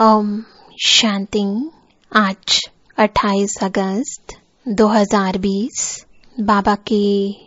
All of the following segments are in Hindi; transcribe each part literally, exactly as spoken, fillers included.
ओम शांति। आज अट्ठाईस अगस्त दो हज़ार बीस। बाबा के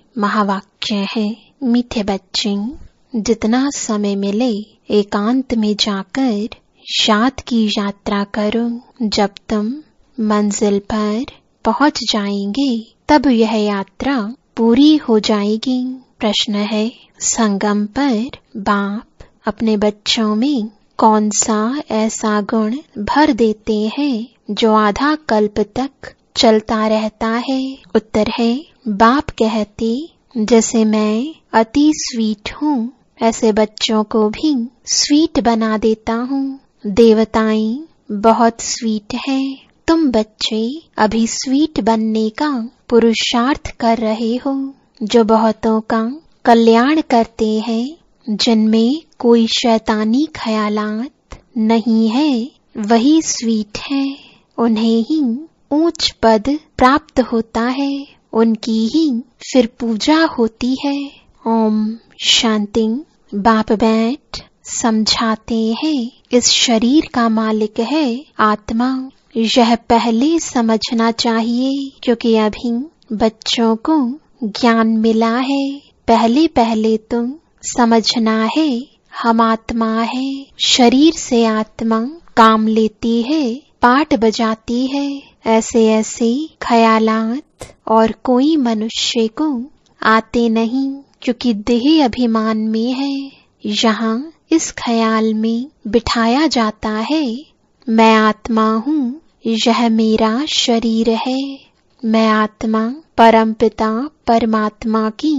महावाक्य है, मीठे बच्चे, जितना समय मिले एकांत में जाकर याद की यात्रा करो। जब तुम मंजिल पर पहुंच जाएंगे तब यह यात्रा पूरी हो जाएगी। प्रश्न है, संगम पर बाप अपने बच्चों में कौन सा ऐसा गुण भर देते हैं जो आधा कल्प तक चलता रहता है? उत्तर है, बाप कहते, जैसे मैं अति स्वीट हूँ ऐसे बच्चों को भी स्वीट बना देता हूँ। देवताएं बहुत स्वीट हैं, तुम बच्चे अभी स्वीट बनने का पुरुषार्थ कर रहे हो। जो बहुतों का कल्याण करते हैं, जिनमें कोई शैतानी ख्यालात नहीं है, वही स्वीट है। उन्हें ही ऊंच पद प्राप्त होता है, उनकी ही फिर पूजा होती है। ओम शांति। बाप बैठ समझाते हैं, इस शरीर का मालिक है आत्मा। यह पहले समझना चाहिए, क्योंकि अभी बच्चों को ज्ञान मिला है। पहले पहले तो समझना है हम आत्मा है। शरीर से आत्मा काम लेती है, पाठ बजाती है। ऐसे ऐसे ख्यालात और कोई मनुष्य को आते नहीं, क्योंकि देह अभिमान में है। यहाँ इस ख्याल में बिठाया जाता है, मैं आत्मा हूँ, यह मेरा शरीर है। मैं आत्मा परमपिता परमात्मा की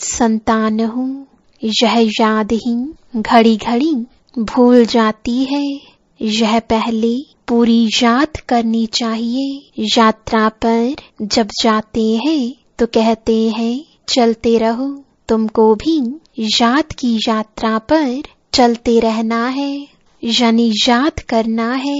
संतान हूँ। यह याद ही घड़ी घड़ी भूल जाती है। यह पहले पूरी याद करनी चाहिए। यात्रा पर जब जाते हैं तो कहते हैं चलते रहो। तुमको भी याद की यात्रा पर चलते रहना है, यानी याद करना है।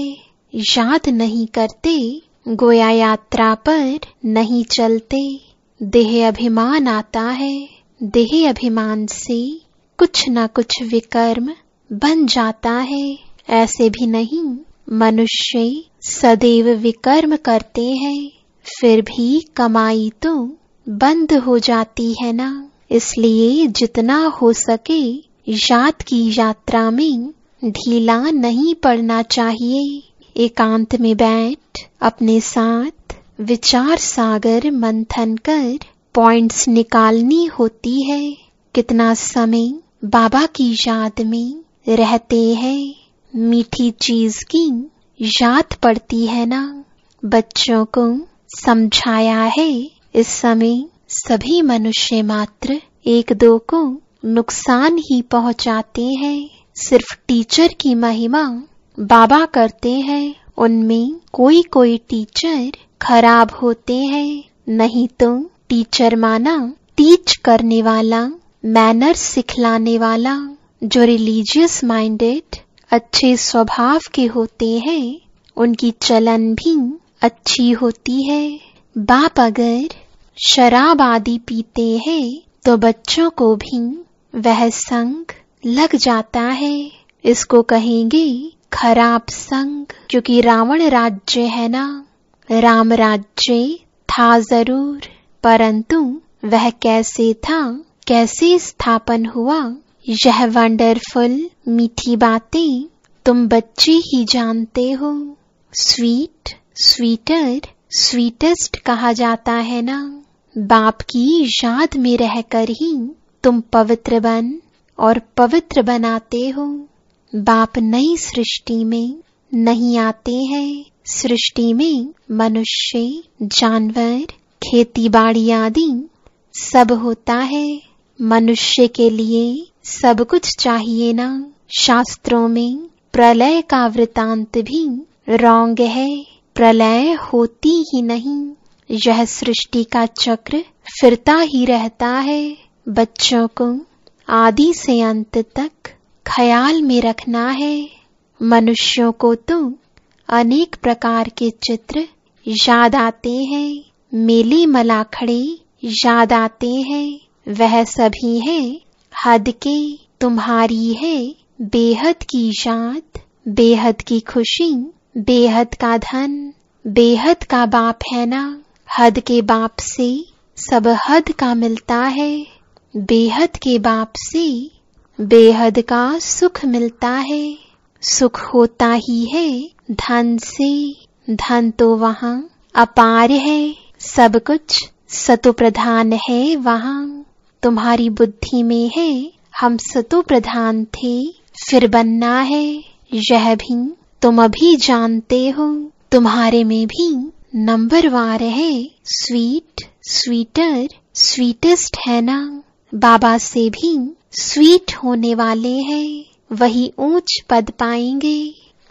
याद नहीं करते गोया यात्रा पर नहीं चलते। देह अभिमान आता है, देह अभिमान से कुछ न कुछ विकर्म बन जाता है। ऐसे भी नहीं, मनुष्य सदैव विकर्म करते हैं, फिर भी कमाई तो बंद हो जाती है ना। इसलिए जितना हो सके याद की यात्रा में ढीला नहीं पड़ना चाहिए। एकांत में बैठ अपने साथ विचार सागर मंथन कर पॉइंट्स निकालनी होती है। कितना समय बाबा की याद में रहते हैं, मीठी चीज की याद पड़ती है ना। बच्चों को समझाया है, इस समय सभी मनुष्य मात्र एक दो को नुकसान ही पहुंचाते हैं। सिर्फ टीचर की महिमा बाबा करते हैं, उनमें कोई कोई टीचर खराब होते हैं। नहीं तो टीचर माना टीच करने वाला, मैनर्स सिखलाने वाला। जो रिलीजियस माइंडेड अच्छे स्वभाव के होते हैं, उनकी चलन भी अच्छी होती है। बाप अगर शराब आदि पीते हैं तो बच्चों को भी वह संग लग जाता है। इसको कहेंगे खराब संग, क्योंकि रावण राज्य है ना। राम राज्य था जरूर, परंतु वह कैसे था, कैसे स्थापन हुआ, यह वंडरफुल मीठी बातें तुम बच्चे ही जानते हो। स्वीट, स्वीटर, स्वीटेस्ट कहा जाता है ना। बाप की याद में रहकर ही तुम पवित्र बन और पवित्र बनाते हो। बाप नई सृष्टि में नहीं आते हैं। सृष्टि में मनुष्य, जानवर, खेती बाड़ी आदि सब होता है। मनुष्य के लिए सब कुछ चाहिए ना। शास्त्रों में प्रलय का वृतांत भी रॉन्ग है। प्रलय होती ही नहीं, यह सृष्टि का चक्र फिरता ही रहता है। बच्चों को आदि से अंत तक ख्याल में रखना है। मनुष्यों को तो अनेक प्रकार के चित्र याद आते हैं, मेले मलाखड़े याद आते हैं। वह सभी है हद के, तुम्हारी है बेहद की याद बेहद की खुशी, बेहद का धन, बेहद का बाप है ना। हद के बाप से सब हद का मिलता है, बेहद के बाप से बेहद का सुख मिलता है। सुख होता ही है धन से, धन तो वहाँ अपार है, सब कुछ सतो प्रधान है वहाँ। तुम्हारी बुद्धि में है हम सतो प्रधान थे, फिर बनना है यह भी तुम अभी जानते हो। तुम्हारे में भी नंबर वार है, स्वीट, स्वीटर, स्वीटेस्ट है ना। बाबा से भी स्वीट होने वाले हैं, वही ऊंच पद पाएंगे।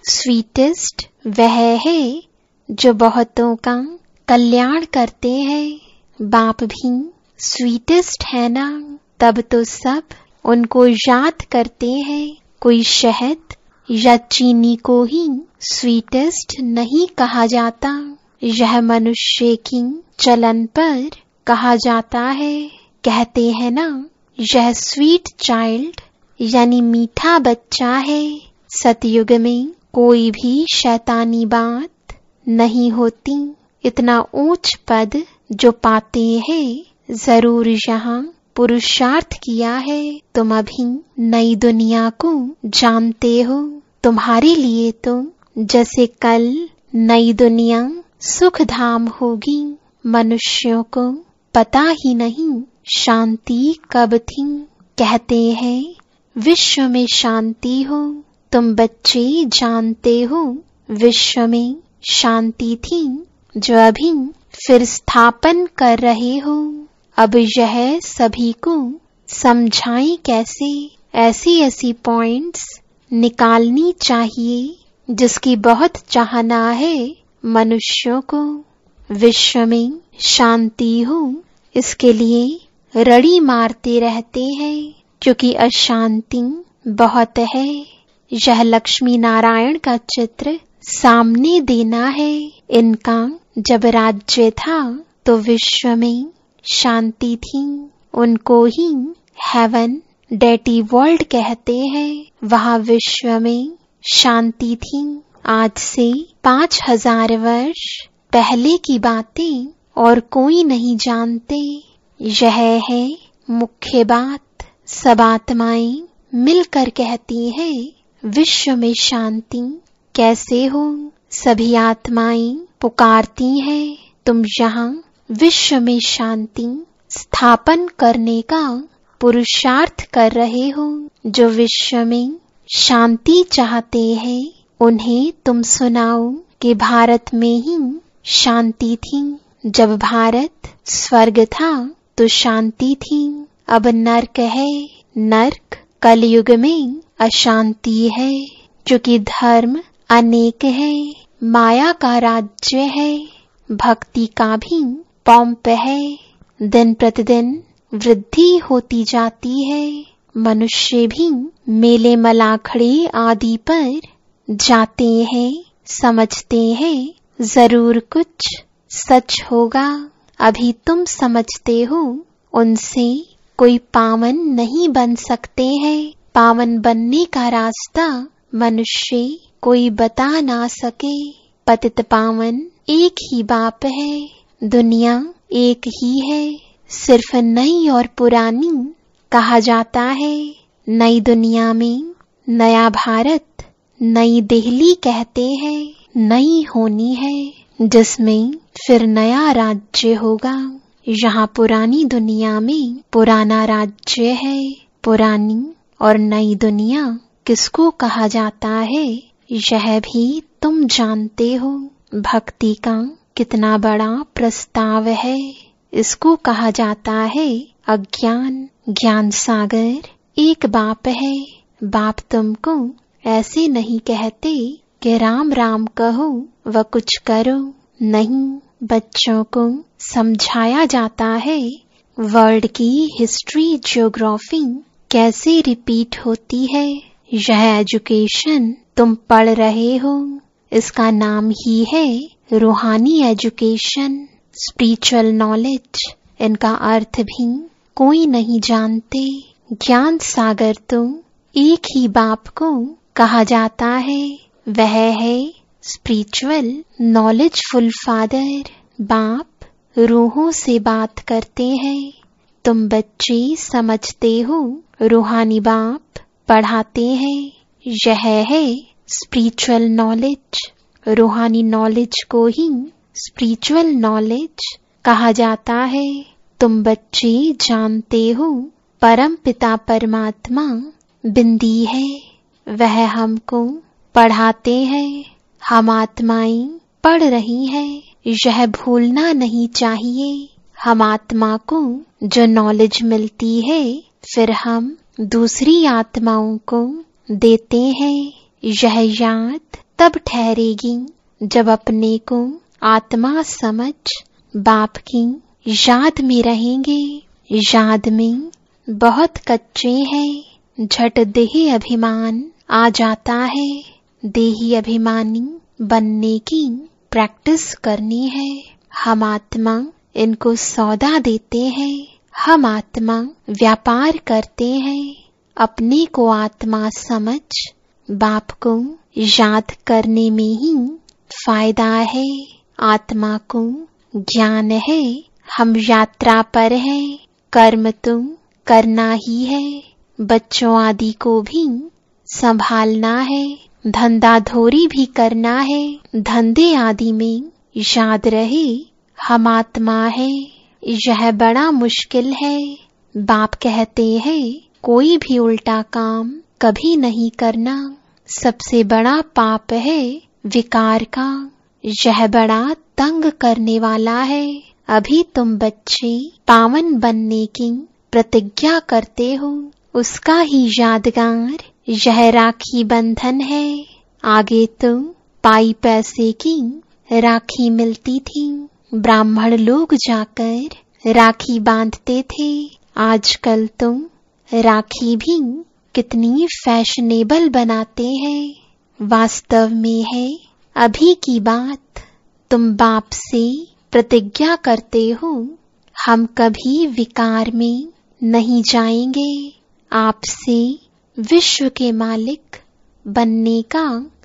स्वीटेस्ट वह है जो बहुतों का कल्याण करते हैं। बाप भी स्वीटेस्ट है ना, तब तो सब उनको याद करते हैं। कोई शहद या चीनी को ही स्वीटेस्ट नहीं कहा जाता, यह मनुष्य की चलन पर कहा जाता है। कहते हैं ना, यह स्वीट चाइल्ड यानी मीठा बच्चा है। सतयुग में कोई भी शैतानी बात नहीं होती। इतना ऊंच पद जो पाते हैं, जरूर यहाँ पुरुषार्थ किया है। तुम अभी नई दुनिया को जानते हो। तुम्हारे लिए तो जैसे कल नई दुनिया सुख धाम होगी। मनुष्यों को पता ही नहीं शांति कब थी। कहते हैं विश्व में शांति हो, तुम बच्चे जानते हो विश्व में शांति थी, जो अभी फिर स्थापन कर रहे हो। अब यह सभी को समझाएं कैसे। ऐसी ऐसी पॉइंट्स निकालनी चाहिए जिसकी बहुत चाहना है मनुष्यों को। विश्व में शांति हो, इसके लिए रड़ी मारते रहते हैं, क्योंकि अशांति बहुत है। यह लक्ष्मी नारायण का चित्र सामने देना है। इनका जब राज्य था तो विश्व में शांति थी। उनको ही हेवन, डेटी वर्ल्ड कहते हैं। वहाँ विश्व में शांति थी। आज से पांच हजार वर्ष पहले की बातें और कोई नहीं जानते। यह है मुख्य बात। सब आत्माएं मिलकर कहती हैं विश्व में शांति कैसे हो। सभी आत्माएं पुकारती हैं, तुम यहाँ विश्व में शांति स्थापन करने का पुरुषार्थ कर रहे हो। जो विश्व में शांति चाहते हैं उन्हें तुम सुनाओ कि भारत में ही शांति थी। जब भारत स्वर्ग था तो शांति थी। अब नर्क है। नर्क कलयुग में अशांति है, क्योंकि धर्म अनेक है। माया का राज्य है, भक्ति का भी पंप है। दिन प्रतिदिन वृद्धि होती जाती है। मनुष्य भी मेले मलाखड़े आदि पर जाते हैं, समझते हैं जरूर कुछ सच होगा। अभी तुम समझते हो उनसे कोई पावन नहीं बन सकते हैं। पावन बनने का रास्ता मनुष्य कोई बता ना सके। पतित पावन एक ही बाप है, दुनिया एक ही है। सिर्फ नई और पुरानी कहा जाता है। नई दुनिया में नया भारत, नई दिल्ली कहते हैं, नई होनी है, जिसमें फिर नया राज्य होगा। यहाँ पुरानी दुनिया में पुराना राज्य है। पुरानी और नई दुनिया किसको कहा जाता है, यह भी तुम जानते हो। भक्ति का कितना बड़ा प्रस्ताव है। इसको कहा जाता है अज्ञान। ज्ञान सागर एक बाप है। बाप तुमको ऐसे नहीं कहते कि राम राम कहो व कुछ करो। नहीं, बच्चों को समझाया जाता है वर्ल्ड की हिस्ट्री, ज्योग्राफी कैसे रिपीट होती है। यह एजुकेशन तुम पढ़ रहे हो, इसका नाम ही है रूहानी एजुकेशन, स्पिरिचुअल नॉलेज। इनका अर्थ भी कोई नहीं जानते। ज्ञान सागर तो एक ही बाप को कहा जाता है। वह है स्पिरिचुअल नॉलेजफुल फादर। बाप रूहों से बात करते हैं। तुम बच्चे समझते हो, रूहानी बाप पढ़ाते हैं। यह है स्पिरिचुअल नॉलेज। रूहानी नॉलेज को ही स्पिरिचुअल नॉलेज कहा जाता है। तुम बच्चे जानते हो, परम पिता परमात्मा बिंदी है, वह हमको पढ़ाते हैं। हम आत्माएं पढ़ रही हैं, यह भूलना नहीं चाहिए। हम आत्मा को जो नॉलेज मिलती है, फिर हम दूसरी आत्माओं को देते हैं। यह याद तब ठहरेगी जब अपने को आत्मा समझ बाप की याद में रहेंगे। याद में बहुत कच्चे हैं, झट देही अभिमान आ जाता है। देही अभिमानी बनने की प्रैक्टिस करनी है। हम आत्मा इनको सौदा देते हैं। हम आत्मा व्यापार करते हैं। अपने को आत्मा समझ बाप को याद करने में ही फायदा है। आत्मा को ज्ञान है, हम यात्रा पर हैं। कर्म तो करना ही है। बच्चों आदि को भी संभालना है। धंधा धोरी भी करना है। धंधे आदि में याद रहे हम आत्मा है। यह बड़ा मुश्किल है। बाप कहते हैं कोई भी उल्टा काम कभी नहीं करना। सबसे बड़ा पाप है विकार का। यह बड़ा तंग करने वाला है। अभी तुम बच्चे पावन बनने की प्रतिज्ञा करते हो, उसका ही यादगार यह राखी बंधन है। आगे तो पाई पैसे की राखी मिलती थी। ब्राह्मण लोग जाकर राखी बांधते थे। आजकल तो राखी भी कितनी फैशनेबल बनाते हैं। वास्तव में है अभी की बात। तुम बाप से प्रतिज्ञा करते हो, हम कभी विकार में नहीं जाएंगे। आपसे विश्व के मालिक बनने का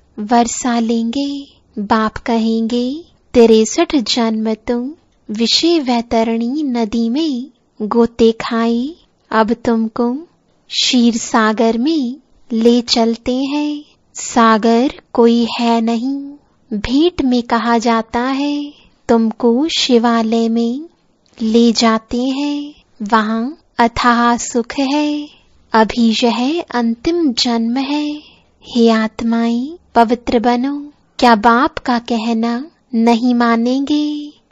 वर्षा लेंगे। बाप कहेंगे तिरसठ जन्म तुम विषय वैतरणी नदी में गोते खाए, अब तुमको क्षीर सागर में ले चलते हैं। सागर कोई है नहीं, भेंट में कहा जाता है। तुमको शिवालय में ले जाते हैं, वहाँ अथाह सुख है। अभी यह अंतिम जन्म है। हे आत्माएं पवित्र बनो। क्या बाप का कहना नहीं मानेंगे?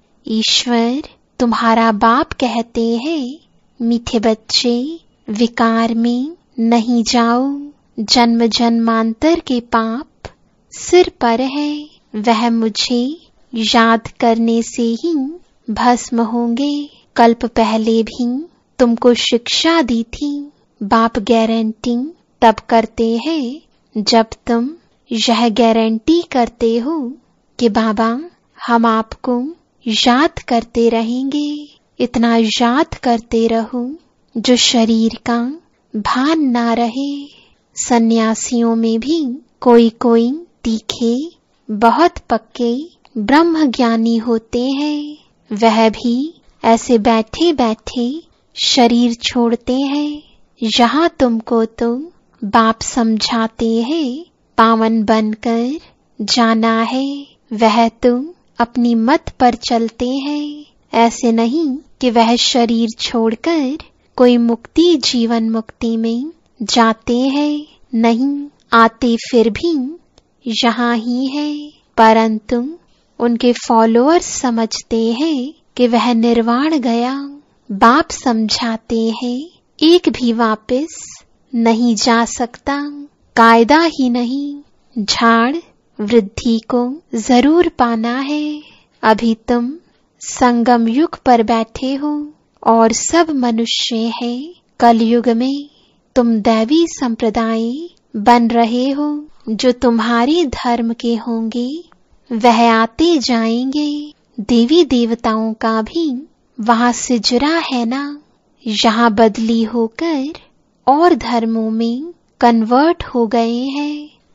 ईश्वर तुम्हारा बाप कहते हैं मीठे बच्चे विकार में नहीं जाओ। जन्म जन्मांतर के पाप सिर पर है, वह मुझे याद करने से ही भस्म होंगे। कल्प पहले भी तुमको शिक्षा दी थी। बाप गारंटी तब करते हैं जब तुम यह गारंटी करते हो कि बाबा हम आपको याद करते रहेंगे। इतना याद करते रहो जो शरीर का भान ना रहे। सन्यासियों में भी कोई कोई तीखे बहुत पक्के ब्रह्म ज्ञानी होते हैं। वह भी ऐसे बैठे बैठे शरीर छोड़ते हैं। यहाँ तुमको तो बाप समझाते हैं पावन बनकर जाना है। वह तुम अपनी मत पर चलते हैं। ऐसे नहीं कि वह शरीर छोड़कर कोई मुक्ति जीवन मुक्ति में जाते हैं। नहीं, आते फिर भी यहाँ ही है, परंतु उनके फॉलोअर्स समझते हैं कि वह निर्वाण गया। बाप समझाते हैं एक भी वापस नहीं जा सकता। कायदा ही नहीं, झाड़ वृद्धि को जरूर पाना है। अभी तुम संगम युग पर बैठे हो और सब मनुष्य हैं कलयुग में। तुम दैवी संप्रदाय बन रहे हो। जो तुम्हारे धर्म के होंगे वह आते जाएंगे। देवी देवताओं का भी वहाँ सिजरा है ना। यहाँ बदली होकर और धर्मों में कन्वर्ट हो गए हैं।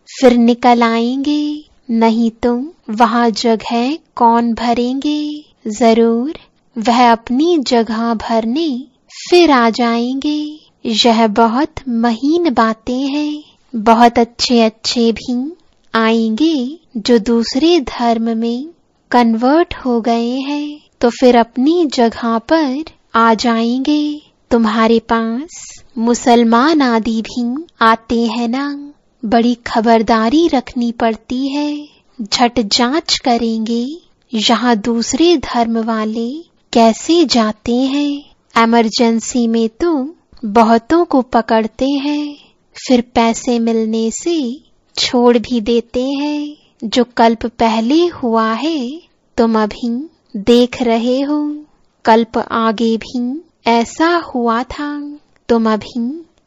फिर निकल आएंगे, नहीं तो वहाँ जगह कौन भरेंगे। जरूर वह अपनी जगह भरने फिर आ जाएंगे। यह बहुत महीन बातें हैं। बहुत अच्छे अच्छे भी आएंगे जो दूसरे धर्म में कन्वर्ट हो गए हैं, तो फिर अपनी जगह पर आ जाएंगे। तुम्हारे पास मुसलमान आदि भी आते हैं ना, बड़ी खबरदारी रखनी पड़ती है। झट जांच करेंगे यहाँ दूसरे धर्म वाले कैसे जाते हैं। इमरजेंसी में तो बहुतों को पकड़ते हैं, फिर पैसे मिलने से छोड़ भी देते हैं। जो कल्प पहले हुआ है तुम अभी देख रहे हो, कल्प आगे भी ऐसा हुआ था। तुम अभी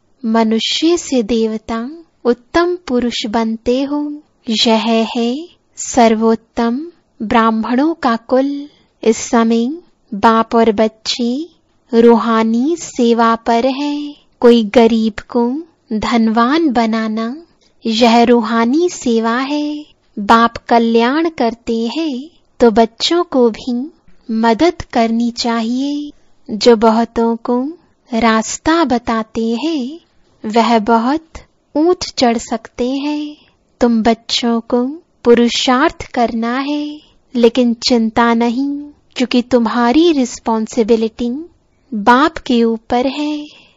मनुष्य से देवता उत्तम पुरुष बनते हो। यह है सर्वोत्तम ब्राह्मणों का कुल। इस समय बाप और बच्चे रूहानी सेवा पर है। कोई गरीब को धनवान बनाना, यह रूहानी सेवा है। बाप कल्याण करते हैं तो बच्चों को भी मदद करनी चाहिए। जो बहुतों को रास्ता बताते हैं वह बहुत ऊंच चढ़ सकते हैं। तुम बच्चों को पुरुषार्थ करना है, लेकिन चिंता नहीं, क्योंकि तुम्हारी रिस्पॉन्सिबिलिटी बाप के ऊपर है।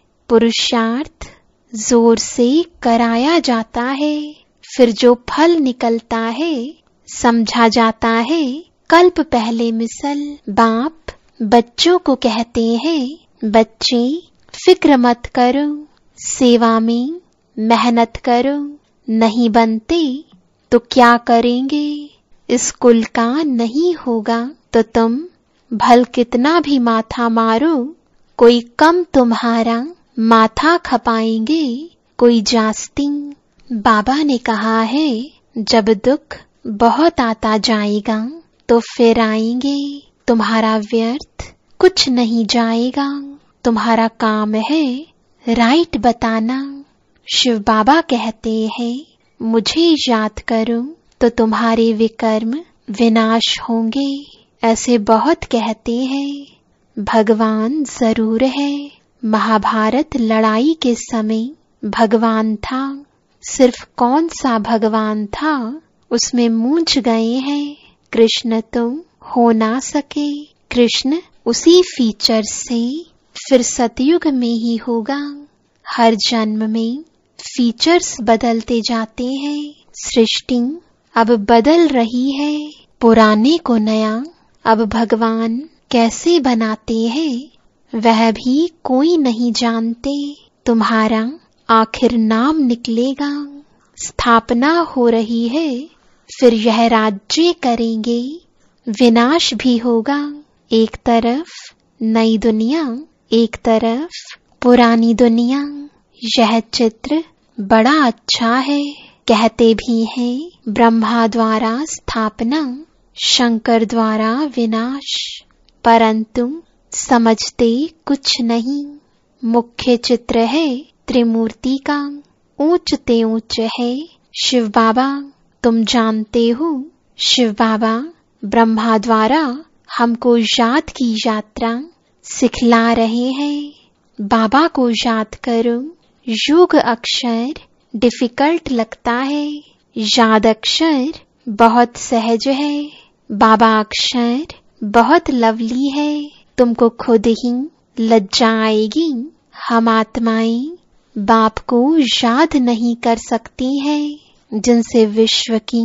पुरुषार्थ जोर से कराया जाता है, फिर जो फल निकलता है समझा जाता है कल्प पहले मिसल। बाप बच्चों को कहते हैं, बच्चे फिक्र मत करो, सेवा में मेहनत करो। नहीं बनते तो क्या करेंगे। इस कुल का नहीं होगा तो तुम भल कितना भी माथा मारो, कोई कम तुम्हारा माथा खपाएंगे, कोई जास्ती। बाबा ने कहा है जब दुख बहुत आता जाएगा तो फिर आएंगे। तुम्हारा व्यर्थ कुछ नहीं जाएगा। तुम्हारा काम है राइट बताना। शिव बाबा कहते हैं मुझे याद करो तो तुम्हारे विकर्म विनाश होंगे। ऐसे बहुत कहते हैं। भगवान जरूर है। महाभारत लड़ाई के समय भगवान था, सिर्फ कौन सा भगवान था उसमें मूंझ गए हैं। कृष्ण तो हो ना सके। कृष्ण उसी फीचर से फिर सतयुग में ही होगा। हर जन्म में फीचर्स बदलते जाते हैं। सृष्टि अब बदल रही है, पुराने को नया अब भगवान कैसे बनाते हैं वह भी कोई नहीं जानते। तुम्हारा आखिर नाम निकलेगा। स्थापना हो रही है, फिर यह राज्य करेंगे। विनाश भी होगा। एक तरफ नई दुनिया, एक तरफ पुरानी दुनिया। यह चित्र बड़ा अच्छा है। कहते भी हैं ब्रह्मा द्वारा स्थापना, शंकर द्वारा विनाश, परंतु समझते कुछ नहीं। मुख्य चित्र है त्रिमूर्ति का। ऊंचते ऊंच है शिव बाबा। तुम जानते हो शिव बाबा ब्रह्मा द्वारा हमको याद की यात्रा सिखला रहे हैं। बाबा को याद करो। योग अक्षर डिफिकल्ट लगता है, याद अक्षर बहुत सहज है। बाबा अक्षर बहुत लवली है। तुमको खुद ही लज्जा आएगी। हम आत्माएं बाप को याद नहीं कर सकती हैं, जिनसे विश्व की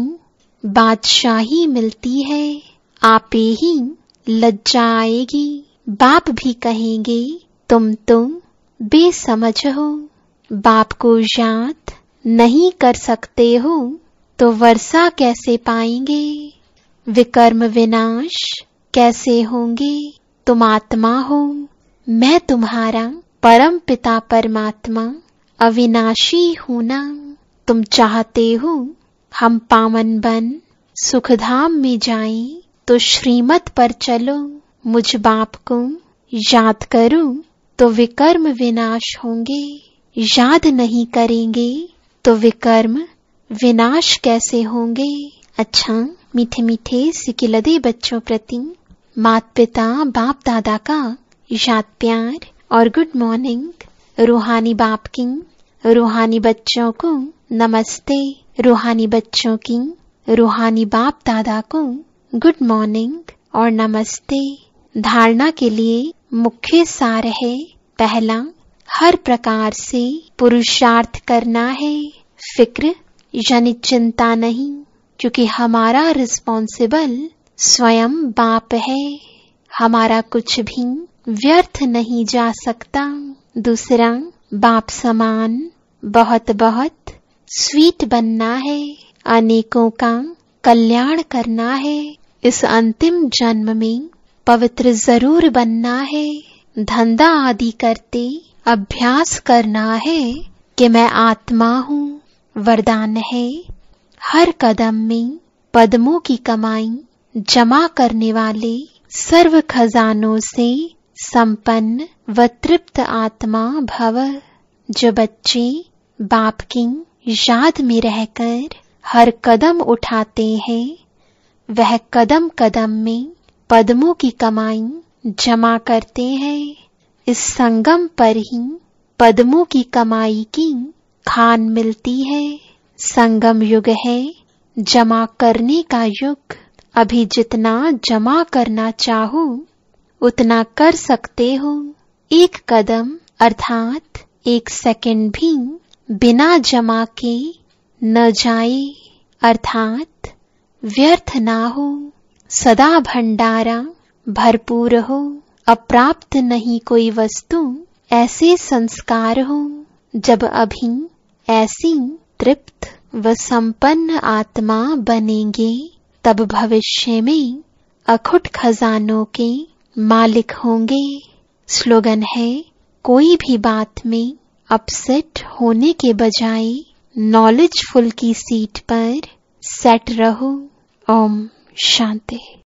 बादशाही मिलती है। आपे ही लज्जा आएगी। बाप भी कहेंगे तुम तो बेसमझ हो। बाप को याद नहीं कर सकते हो तो वर्षा कैसे पाएंगे। विकर्म विनाश कैसे होंगे। तुम आत्मा हो, मैं तुम्हारा परम पिता परमात्मा अविनाशी हूं ना। तुम चाहते हो हम पावन बन सुखधाम में जाएं, तो श्रीमत पर चलो। मुझ बाप को याद करो तो विकर्म विनाश होंगे। याद नहीं करेंगे तो विकर्म विनाश कैसे होंगे। अच्छा, मीठे मीठे सिकिलदे बच्चों प्रति माता पिता बाप दादा का याद प्यार और गुड मॉर्निंग। रूहानी बाप की रूहानी बच्चों को नमस्ते। रूहानी बच्चों की रूहानी बाप दादा को गुड मॉर्निंग और नमस्ते। धारणा के लिए मुख्य सार है, पहला, हर प्रकार से पुरुषार्थ करना है। फिक्र यानी चिंता नहीं, क्योंकि हमारा रिस्पॉन्सिबल स्वयं बाप है। हमारा कुछ भी व्यर्थ नहीं जा सकता। दूसरा, बाप समान बहुत बहुत स्वीट बनना है, अनेकों का कल्याण करना है। इस अंतिम जन्म में पवित्र जरूर बनना है। धंधा आदि करते अभ्यास करना है कि मैं आत्मा हूँ। वरदान है, हर कदम में पद्मों की कमाई जमा करने वाले सर्व खजानों से संपन्न व तृप्त आत्मा भव। जो बच्चे बाप की याद में रहकर हर कदम उठाते हैं, वह कदम कदम में पद्मों की कमाई जमा करते हैं। इस संगम पर ही पद्मों की कमाई की खान मिलती है। संगम युग है जमा करने का युग। अभी जितना जमा करना चाहो उतना कर सकते हो। एक कदम अर्थात एक सेकंड भी बिना जमा के न जाए, अर्थात व्यर्थ ना हो। सदा भंडारा भरपूर हो, अप्राप्त नहीं कोई वस्तु। ऐसे संस्कार हो जब अभी ऐसी तृप्त व संपन्न आत्मा बनेंगे, तब भविष्य में अखुट खजानों के मालिक होंगे। स्लोगन है, कोई भी बात में अपसेट होने के बजाय नॉलेजफुल की सीट पर सेट रहो। ओम शांति।